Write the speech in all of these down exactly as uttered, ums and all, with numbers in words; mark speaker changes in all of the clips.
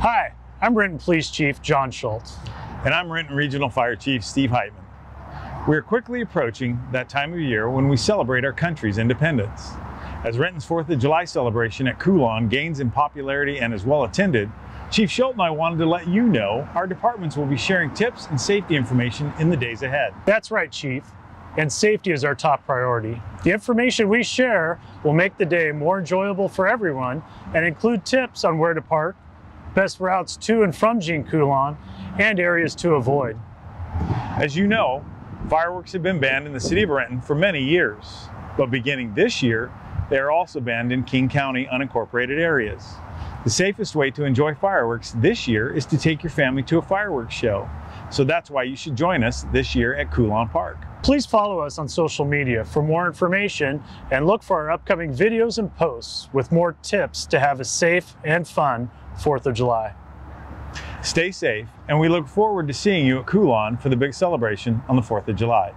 Speaker 1: Hi, I'm Renton Police Chief John Schuldt.
Speaker 2: And I'm Renton Regional Fire Chief Steve Heitman. We're quickly approaching that time of year when we celebrate our country's independence. As Renton's fourth of July celebration at Coulon gains in popularity and is well attended, Chief Schuldt and I wanted to let you know our departments will be sharing tips and safety information in the days ahead.
Speaker 1: That's right, Chief. And safety is our top priority. The information we share will make the day more enjoyable for everyone and include tips on where to park, best routes to and from Jean Coulon, and areas to avoid.
Speaker 2: As you know, fireworks have been banned in the City of Renton for many years, but beginning this year, they are also banned in King County unincorporated areas. The safest way to enjoy fireworks this year is to take your family to a fireworks show. So that's why you should join us this year at Coulon Park.
Speaker 1: Please follow us on social media for more information and look for our upcoming videos and posts with more tips to have a safe and fun fourth of July.
Speaker 2: Stay safe, and we look forward to seeing you at Coulon for the big celebration on the fourth of July.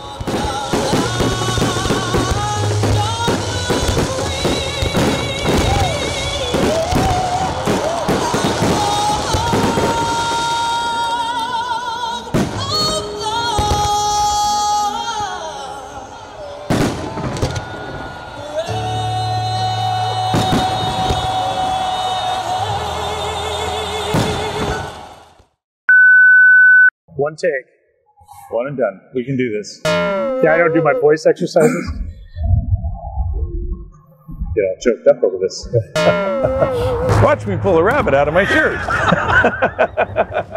Speaker 1: One take.
Speaker 2: One and done. We can do this.
Speaker 1: Yeah, I don't do my voice exercises.
Speaker 2: Get all choked up over this. Watch me pull a rabbit out of my shirt.